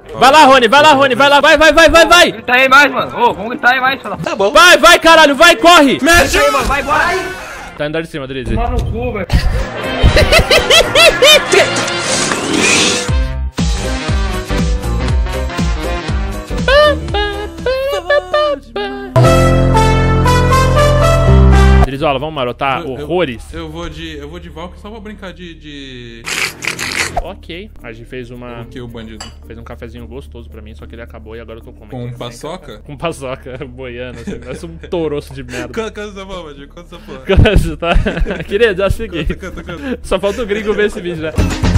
Vai lá, Rony, vai lá, Rony, vai lá, vai. Grita aí mais, mano. Ô, vamos gritar aí mais, fala. Tá bom. Vai, caralho, vai, corre. Mexe aí, mano, vai embora aí. Tá andando de cima, Drizzy. Toma no cu, velho. Drizola, vamos marotar horrores. Eu vou de Valk só pra brincar de... Ok, a gente fez uma... O que, o bandido? Fez um cafezinho gostoso pra mim, só que ele acabou e agora eu tô comendo. Com paçoca? Com paçoca boiando, assim, parece um toroço de merda. Canta essa porra, bandido, canta essa porra. Canta, tá? Querido, é o seguinte. Canta. Só falta o gringo ver esse vídeo, né?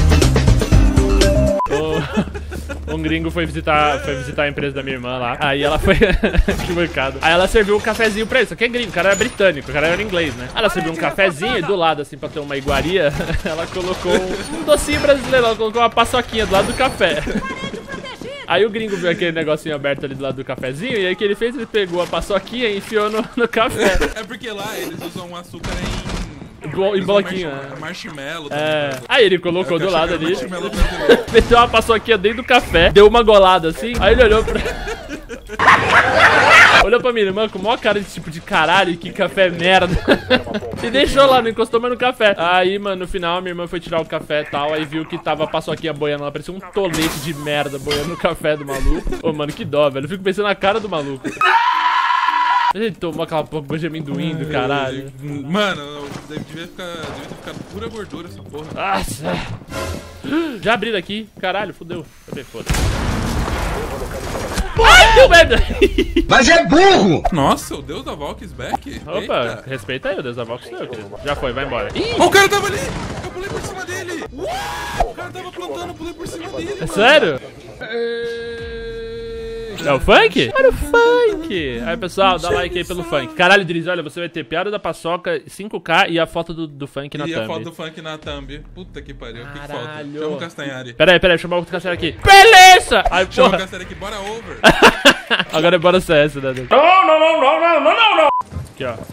Um gringo foi visitar a empresa da minha irmã lá. Aí ela foi... Que mancada. Aí ela serviu um cafezinho pra ele. Só que é gringo, o cara era britânico, o cara era inglês, né? Aí ela serviu um cafezinho e do lado, assim, pra ter uma iguaria, ela colocou um docinho brasileiro. Ela colocou uma paçoquinha do lado do café. Aí o gringo viu aquele negocinho aberto ali do lado do cafezinho. E aí o que ele fez? Ele pegou a paçoquinha e enfiou no café. É porque lá eles usam um açúcar em bloquinho, marshmallow. Aí ele colocou do lado ali, meteu uma paçoquinha dentro do café, deu uma golada assim, aí ele olhou pra... Olhou pra minha irmã com a maior cara de tipo de caralho, que café merda. E deixou lá, não encostou mais no café. Aí, mano, no final, minha irmã foi tirar o café e tal, aí viu que tava a paçoquinha boiando lá, parecia um tolete de merda boiando no café do maluco. Ô, mano, que dó, velho, eu fico pensando na cara do maluco. Ele tomou aquela porra de amendoim do caralho. Mano, devia ficar pura gordura essa porra. Nossa. Já abriram aqui. Caralho, fodeu. Cadê? Foda-se. Ai, deu merda. Mas é burro! Nossa, o deus da Valk is back. Opa, Eita. respeita aí o deus da Valk. Já foi, vai embora. Ih, Oh, o cara tava ali! Eu pulei por cima dele! O cara tava plantando, eu pulei por cima dele, mano. sério? É o funk? Era o funk. Aí, pessoal, dá like aí pelo funk. Caralho, Drizzy, olha, você vai ter piada da paçoca, 5K e a foto do funk na thumb. E a foto do funk na thumb. Puta que pariu, o que falta? Caralho. Chama o Castanhari. Pera aí, chama o outro Castanhari aqui. Beleza! Aí, Chama o porra. Castanhari aqui, bora over. Agora é bora CS, né? Não. Aqui, ó.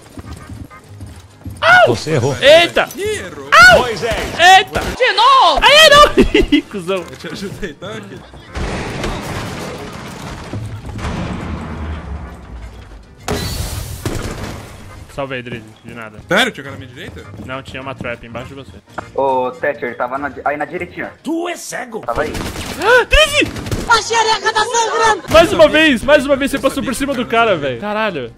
Você errou. Eita! Ih, errou. Eita! De novo! Aí, não! Cusão. Eu te ajudei, tá aqui. Salvei, Drizzy, de nada. Sério? Tinha cara na minha direita? Não, tinha uma trap embaixo de você. Ô, Thatcher, tava aí na direitinha. Tu é cego! Tava aí. Drizzy! A xereca tá sangrando! Mais uma vez você passou por cima do cara, velho. Caralho.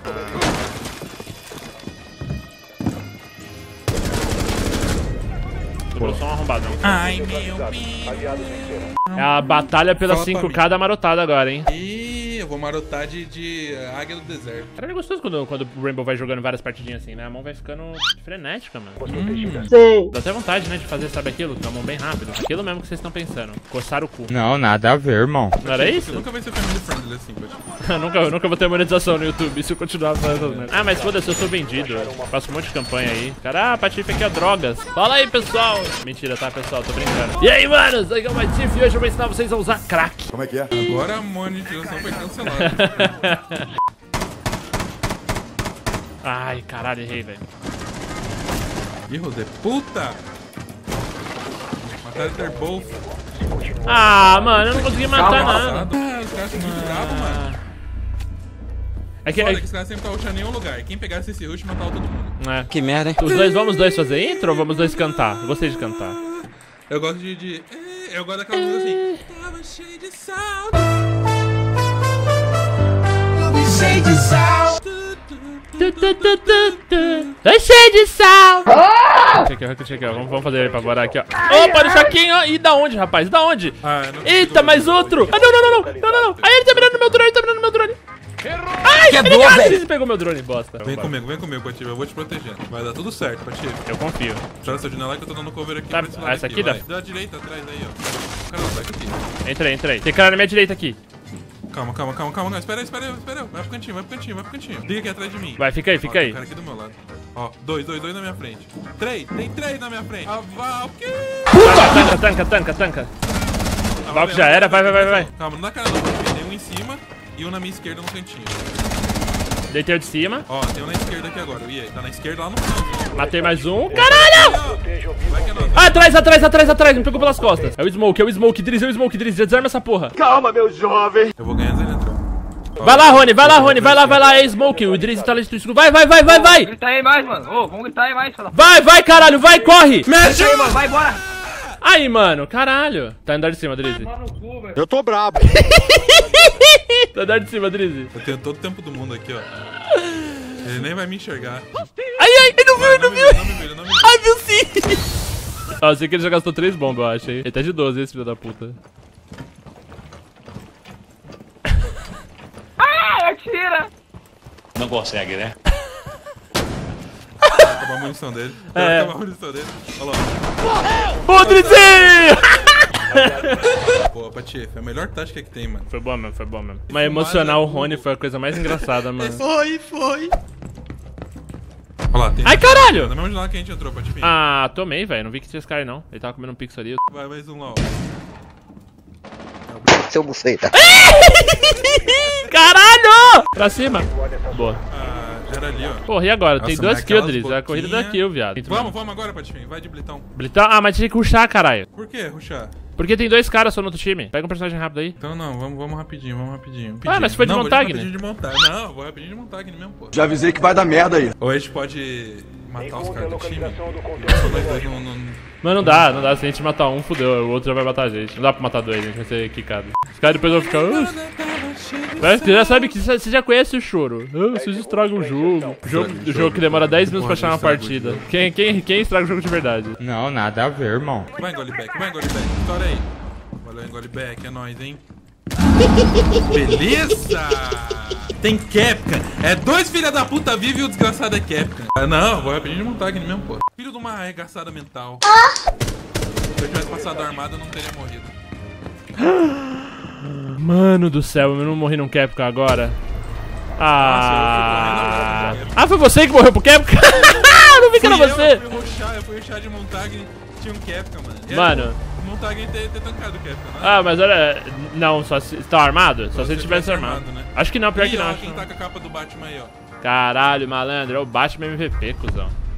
Sobrou só um arrombadão. Ai, meu Deus. É a batalha pela Fala pra 5K da marotada agora, hein? Ih, eu vou marotar de Águia do Deserto. Cara, é gostoso quando o Rainbow vai jogando várias partidinhas assim, né? A mão vai ficando frenética, mano. Sei. Dá até vontade, né, de fazer, sabe aquilo? Com a mão bem rápido. Aquilo mesmo que vocês estão pensando. Coçar o cu. Não, nada a ver, irmão. Não era isso? Você nunca vai ser family friendly assim, Pati. eu nunca vou ter monetização no YouTube se eu continuar fazendo essas merdas. Ah, mas foda-se, eu sou vendido. Eu faço um monte de campanha aí. Cara, Patife aqui é drogas. Fala aí, pessoal. Mentira, tá, pessoal? Tô brincando. E aí, manos? Aqui é o Patife e hoje eu vou ensinar vocês a usar crack. Como é que é? Agora a monetização foi cancelada. Ai, caralho, errei, velho. Ih, Rodê, puta! Mataram ter both. Ah, mano, eu não consegui matar nada. Ah, os caras são muito bravos, mano. É que, Foda que os caras sempre estão rushando em nenhum lugar. Quem pegasse esse rush matava todo mundo. é. Que merda, hein? Vamos dois fazer intro ou vamos dois cantar? Eu gostei de cantar. Eu gosto eu gosto daquela música assim. Tava cheio de sal. Cheio de sal! Tô cheio de sal! Check, vamos fazer ele pra agora aqui, ó. Opa, no choquinho, ó. E da onde, rapaz? Da onde? Ah, eu não Eita, mais outro! Ah, não! Aí ele tá mirando no meu drone, Ai, Quebrou, obrigado, velho. Ele pegou meu drone, bosta. Vem comigo, Patife. Eu vou te proteger. Vai dar tudo certo, Patife. Eu confio. Joga essa janela que eu tô dando cover aqui. Tá, pra esse lado essa aqui vai. dá? Da direita, atrás aí, ó. O cara não sai daqui. Entrei. Tem cara na minha direita aqui. Calma. Não, espera. Vai pro cantinho. Liga aqui atrás de mim. Vai, fica aí. Tem cara aqui do meu lado. Ó, dois na minha frente. Tem três na minha frente. A Valk! Tanca. Valk já era, vai. Calma, não dá cara não. Tem um em cima e um na minha esquerda no cantinho. Deitei o de cima. Ó, tem um na esquerda aqui agora. O EA tá na esquerda lá no final. Matei mais um. Caralho! Vai que é nós. Ah, atrás. Me pegou pelas costas. É o Smoke, Drizzy, Já desarma essa porra. Eu vou ganhar as eletrônicas. Vai lá, Rony, vai lá, é Smoke. O Drizzy tá lá de escuro. Vai. Grita aí mais, mano. Ô, vamos gritar aí mais, fala. Vai, caralho, vai, corre. Mexe aí, mano. Vai embora. Aí, mano, caralho. Tá andando de cima, Drizzy. Eu tô brabo. Tá andando de cima, Drizzy. Eu tenho todo o tempo do mundo aqui, ó. Ele nem vai me enxergar. Ai, ele não viu. Não me viu. Ai, viu sim. Ó, eu sei que ele já gastou 3 bombas, eu acho, hein. Ele tá de 12, esse filho da puta. Atira. Não consegue, né? Acabou a munição dele. Acabou a munição dele. Olha lá. Ô, Drizzy! Pô, Patife, é a melhor tática que tem, mano. Foi bom mesmo. Mas emocionar o Rony foi a coisa mais engraçada, mano. Foi. Olha lá, tem. Ai, caralho! Na mesma janela que a gente entrou, Patife. Ah, tomei, velho. Não vi que tinha esse cara aí, não. Ele tava comendo um pixel ali. Vai, mais um lá, ó. Seu buceta. Caralho! Pra cima. Boa. Ah, era ali, ó. Porra, e agora? Tem Nossa, 2 mas kills, aquelas Drizzy. É a corrida da boquinha- kill, viado. Vamos agora, Patife. Vai de blitão. Blitão? Ah, mas tinha que rushar, caralho. Por que rushar? Porque tem 2 caras só no outro time. Pega um personagem rápido aí. Então não, vamos rapidinho. Ah, mas se for de não, Montagne, vou de Montagne. Não, vou rapidinho de Montagne mesmo, pô. Já avisei que vai dar merda aí. Ou a gente pode matar os caras do time. Só nós dois não... Mas não dá. Se a gente matar um, fudeu. O outro já vai matar a gente. Não dá pra matar 2, a gente vai ser quicado. Os caras depois vão ficar... Mas você já sabe que você já conhece o choro. Vocês estragam o jogo. O jogo que demora 10 minutos pra achar uma partida. Quem estraga o jogo de verdade? Não, nada a ver, irmão. Vai, engole back. Estoura aí. Valeu, engole back. É nóis, hein? Beleza! Tem Capcom. É 2 filha da puta vive e o desgraçado é Capcom. Ah, não, vou rapidinho de Montagne mesmo, pô. Filho de uma arregaçada mental. Se eu tivesse passado armado, eu não teria morrido. Mano do céu, eu não morri num Capcom agora. Nossa, eu fui correndo. Foi você que morreu pro Capcom? Não vi que era você. Eu fui rushar de Montagne, tinha um Capcom, mano. Mano. Montagne ter tancado o Capcom, né? Ah, mas olha... Não, só se... Tá armado? Só se ele tivesse armado. Né? Acho que não, pior Ih, que não. ó, quem tá com a capa do Batman aí, ó. Caralho, malandro. É o Batman MVP, cuzão.